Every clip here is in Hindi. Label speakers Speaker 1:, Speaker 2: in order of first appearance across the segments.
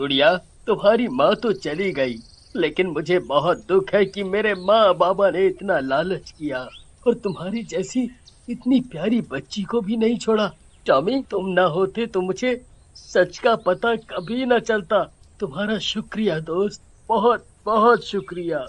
Speaker 1: गुड़िया, तुम्हारी माँ तो चली गई, लेकिन मुझे बहुत दुख है कि मेरे माँ बाबा ने इतना लालच किया और तुम्हारी जैसी इतनी प्यारी बच्ची को भी नहीं छोड़ा। टॉमी, तुम ना होते तो मुझे सच का पता कभी न चलता। तुम्हारा शुक्रिया दोस्त, बहुत बहुत शुक्रिया।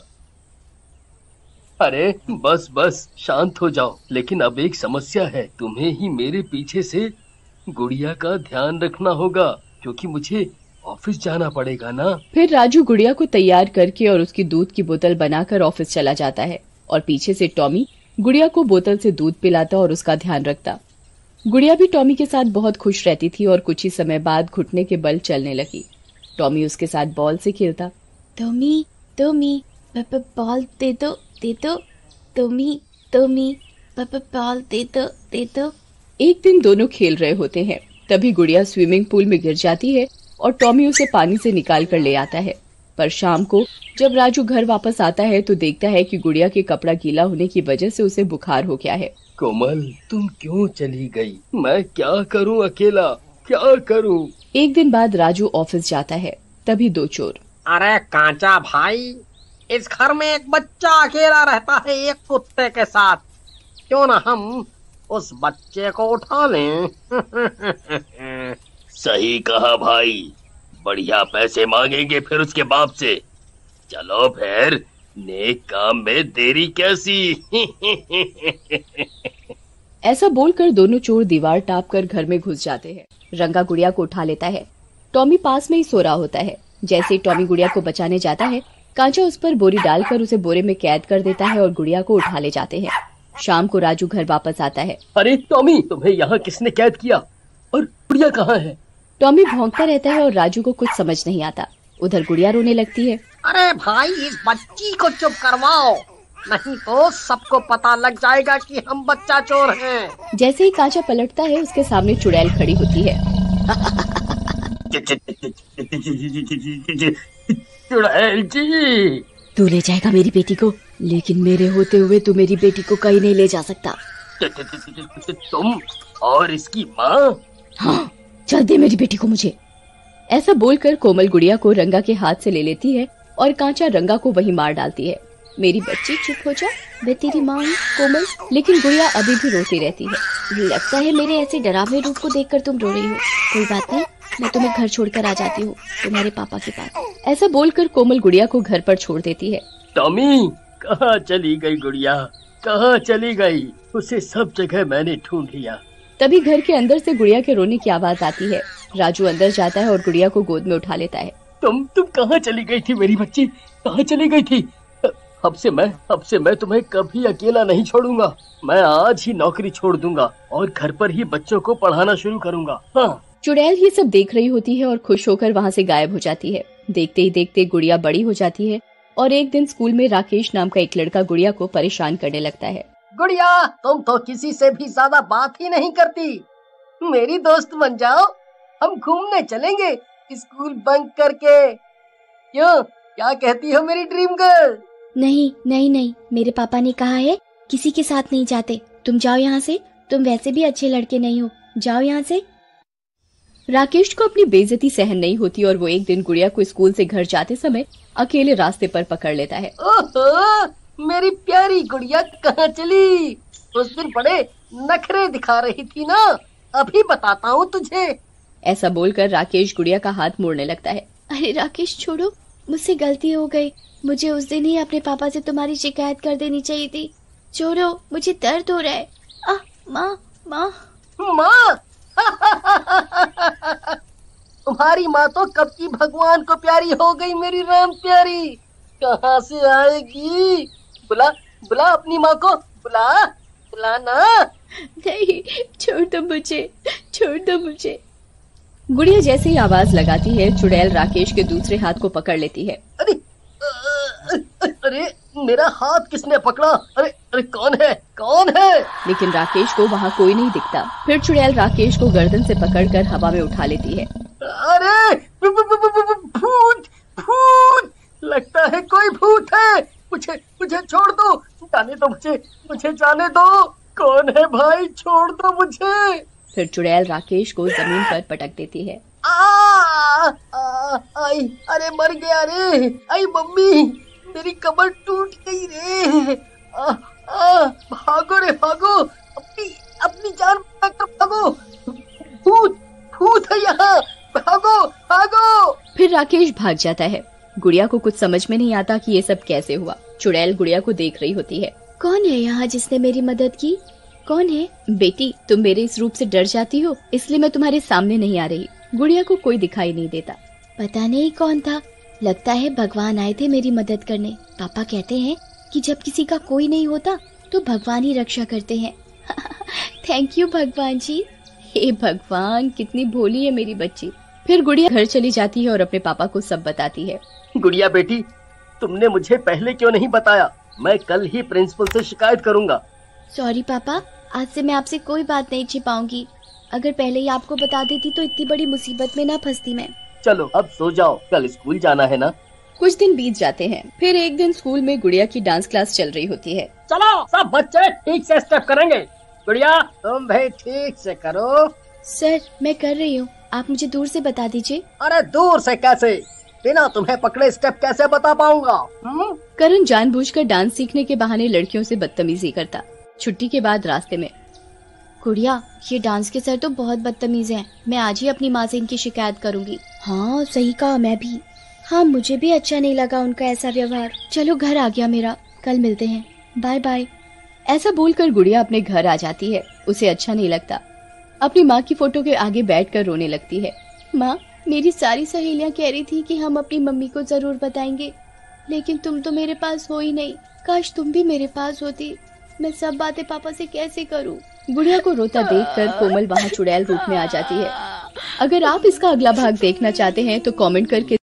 Speaker 1: अरे बस बस शांत हो जाओ। लेकिन अब एक समस्या है, तुम्हें ही मेरे पीछे से गुड़िया का ध्यान रखना होगा, क्योंकि मुझे ऑफिस जाना पड़ेगा ना।
Speaker 2: फिर राजू गुड़िया को तैयार करके और उसकी दूध की बोतल बनाकर ऑफिस चला जाता है और पीछे से टॉमी गुड़िया को बोतल से दूध पिलाता और उसका ध्यान रखता। गुड़िया भी टॉमी के साथ बहुत खुश रहती थी और कुछ ही समय बाद घुटने के बल चलने लगी। टॉमी उसके साथ बॉल से खेलता।
Speaker 3: टॉमी टॉमी बॉल दे दो दे दो, टॉमी टॉमी बॉल दे दो।
Speaker 2: एक दिन दोनों खेल रहे होते हैं, तभी गुड़िया स्विमिंग पूल में गिर जाती है और टॉमी उसे पानी से निकाल कर ले आता है। पर शाम को जब राजू घर वापस आता है तो देखता है कि गुड़िया के कपड़ा गीला होने की वजह से उसे बुखार हो गया है।
Speaker 1: कोमल, तुम क्यों चली गई? मैं क्या करूं अकेला, क्या करूं?
Speaker 2: एक दिन बाद राजू ऑफिस जाता है, तभी दो चोर।
Speaker 4: अरे कांचा भाई, इस घर में एक बच्चा अकेला रहता है एक कुत्ते के साथ, क्यों ना हम उस बच्चे को उठा लें?
Speaker 1: सही कहा भाई, बढ़िया पैसे मांगेंगे फिर उसके बाप से। चलो फिर, नेक काम में देरी कैसी।
Speaker 2: ऐसा बोलकर दोनों चोर दीवार टाप कर घर में घुस जाते हैं। रंगा गुड़िया को उठा लेता है। टॉमी पास में ही सो रहा होता है। जैसे ही टॉमी गुड़िया को बचाने जाता है, कांचा उस पर बोरी डालकर उसे बोरे में कैद कर देता है और गुड़िया को उठा ले जाते हैं। शाम को राजू घर वापस आता है।
Speaker 1: अरे टॉमी, तुम्हें यहाँ किसने कैद किया और गुड़िया कहाँ है?
Speaker 2: टॉमी भौंकता रहता है और राजू को कुछ समझ नहीं आता। उधर गुड़िया रोने लगती है।
Speaker 4: अरे भाई, इस बच्ची को चुप करवाओ, नहीं तो सबको पता लग जाएगा कि हम बच्चा चोर हैं।
Speaker 2: जैसे ही कांचा पलटता है, उसके सामने चुड़ैल खड़ी होती है।
Speaker 1: चुड़ैल जी,
Speaker 3: तू ले जाएगा मेरी बेटी को, लेकिन मेरे होते हुए तू मेरी बेटी को कहीं नहीं ले जा सकता।
Speaker 1: तुम और इसकी माँ?
Speaker 3: हाँ, चल दे मेरी बेटी को मुझे।
Speaker 2: ऐसा बोलकर कोमल गुड़िया को रंगा के हाथ से ले लेती है और कांचा रंगा को वहीं मार डालती है। मेरी बच्ची चुप हो जा, मैं तेरी माँ हूँ कोमल। लेकिन गुड़िया अभी भी रोती रहती है।
Speaker 3: लगता है मेरे ऐसे डरावने रूप को देखकर तुम रो रही हो। कोई बात नहीं, मैं तुम्हें घर छोड़कर आ जाती हूँ, तुम्हारे पापा के पास।
Speaker 2: ऐसा बोलकर कोमल गुड़िया को घर पर छोड़ देती है।
Speaker 1: टॉमी, कहाँ चली गई गुड़िया, कहाँ चली गई? उसे सब जगह मैंने ढूंढ लिया।
Speaker 2: तभी घर के अंदर से गुड़िया के रोने की आवाज आती है। राजू अंदर जाता है और गुड़िया को गोद में उठा लेता है।
Speaker 1: तुम कहाँ चली गई थी मेरी बच्ची, कहाँ चली गई थी? अब से मैं तुम्हें कभी अकेला नहीं छोड़ूंगा। मैं आज ही नौकरी छोड़ दूंगा और घर पर ही बच्चों को पढ़ाना शुरू करूंगा। हाँ।
Speaker 2: चुड़ैल ये सब देख रही होती है और खुश होकर वहाँ से गायब हो जाती है। देखते ही देखते गुड़िया बड़ी हो जाती है और एक दिन स्कूल में राकेश नाम का एक लड़का गुड़िया को परेशान करने लगता है।
Speaker 4: गुड़िया, तुम तो किसी से भी ज्यादा बात ही नहीं करती, मेरी दोस्त बन जाओ, हम घूमने चलेंगे स्कूल बंक करके। क्यों, क्या कहती हो मेरी ड्रीम गर्ल?
Speaker 3: नहीं नहीं नहीं, मेरे पापा ने कहा है किसी के साथ नहीं जाते। तुम जाओ यहाँ से, तुम वैसे भी अच्छे लड़के नहीं हो, जाओ यहाँ से।
Speaker 2: राकेश को अपनी बेइज्जती सहन नहीं होती और वो एक दिन गुड़िया को स्कूल से घर जाते समय अकेले रास्ते पर पकड़ लेता है।
Speaker 4: ओहो, मेरी प्यारी गुड़िया कहाँ चली? उस दिन बड़े नखरे दिखा रही थी ना, अभी बताता हूँ तुझे।
Speaker 2: ऐसा बोलकर राकेश गुड़िया का हाथ मोड़ने लगता है।
Speaker 3: अरे राकेश, छोड़ो, मुझसे गलती हो गई। मुझे उस दिन ही अपने पापा से तुम्हारी शिकायत कर देनी चाहिए थी। छोड़ो, मुझे दर्द हो रहा है। माँ माँ
Speaker 4: माँ। तुम्हारी माँ तो कब की भगवान को प्यारी हो गई, मेरी राम प्यारी। कहाँ से आएगी? बुला बुला अपनी माँ को, बुला ना।
Speaker 2: नहीं, छोड़ दो मुझे, छोड़ दो मुझे। गुड़िया जैसे ही आवाज लगाती है, चुड़ैल राकेश के दूसरे हाथ को पकड़ लेती है।
Speaker 4: अरे मेरा हाथ किसने पकड़ा? अरे कौन है?
Speaker 2: लेकिन राकेश को वहाँ कोई नहीं दिखता। फिर चुड़ैल राकेश को गर्दन से पकड़कर हवा में उठा लेती है।
Speaker 4: अरे भूत, लगता है कोई भूत है। मुझे छोड़ दो, जाने दो, मुझे जाने दो। कौन है भाई, छोड़ दो मुझे।
Speaker 2: फिर चुड़ैल राकेश को जमीन पर पटक देती है।
Speaker 4: आई, अरे मर गया रे, आई मम्मी, मेरी कमर टूट गई रे। भागो रे भागो, अपनी अपनी जान बचाकर भागो, भूत भूत है यहाँ, भागो भागो।
Speaker 2: फिर राकेश भाग जाता है। गुड़िया को कुछ समझ में नहीं आता कि ये सब कैसे हुआ। चुड़ैल गुड़िया को देख रही होती है।
Speaker 3: कौन है यहाँ जिसने मेरी मदद की? कौन है?
Speaker 2: बेटी, तुम मेरे इस रूप से डर जाती हो, इसलिए मैं तुम्हारे सामने नहीं आ रही। गुड़िया को कोई दिखाई नहीं देता।
Speaker 3: पता नहीं कौन था, लगता है भगवान आए थे मेरी मदद करने। पापा कहते हैं कि जब किसी का कोई नहीं होता तो भगवान ही रक्षा करते हैं। थैंक यू भगवान जी।
Speaker 2: हे भगवान, कितनी भोली है मेरी बच्ची। फिर गुड़िया घर चली जाती है और अपने पापा को सब बताती है।
Speaker 1: गुड़िया बेटी, तुमने मुझे पहले क्यों नहीं बताया? मैं कल ही प्रिंसिपल से शिकायत करूंगा।
Speaker 3: सॉरी पापा, आज से मैं आपसे कोई बात नहीं छिपाऊंगी। अगर पहले ही आपको बता देती तो इतनी बड़ी मुसीबत में ना फंसती मैं।
Speaker 1: चलो अब सो जाओ, कल स्कूल जाना है ना।
Speaker 2: कुछ दिन बीत जाते हैं। फिर एक दिन स्कूल में गुड़िया की डांस क्लास चल रही होती है।
Speaker 1: चलो सब बच्चे ठीक से स्टेप करेंगे। गुड़िया तुम भी ठीक से करो।
Speaker 3: सर, मैं कर रही हूँ, आप मुझे दूर से बता दीजिए।
Speaker 4: अरे दूर से कैसे, बिना तुम्हें पकड़े स्टेप कैसे बता पाऊंगा?
Speaker 2: करण जानबूझकर डांस सीखने के बहाने लड़कियों से बदतमीजी करता। छुट्टी के बाद रास्ते में,
Speaker 3: गुड़िया, ये डांस के सर तो बहुत बदतमीज हैं। मैं आज ही अपनी माँ से इनकी शिकायत करूंगी। हाँ सही कहा, मैं भी। हाँ, मुझे भी अच्छा नहीं लगा उनका ऐसा व्यवहार। चलो घर आ गया मेरा, कल मिलते हैं, बाय बाय।
Speaker 2: ऐसा बोलकर गुड़िया अपने घर आ जाती है। उसे अच्छा नहीं लगता। अपनी माँ की फोटो के आगे बैठकर रोने लगती है।
Speaker 3: माँ, मेरी सारी सहेलियाँ कह रही थी कि हम अपनी मम्मी को जरूर बताएंगे, लेकिन तुम तो मेरे पास हो ही नहीं। काश तुम भी मेरे पास होती। मैं सब बातें पापा से कैसे करूँ?
Speaker 2: गुड़िया को रोता देखकर कोमल वहाँ चुड़ैल रूप में आ जाती है। अगर आप इसका अगला भाग देखना चाहते हैं तो कमेंट करके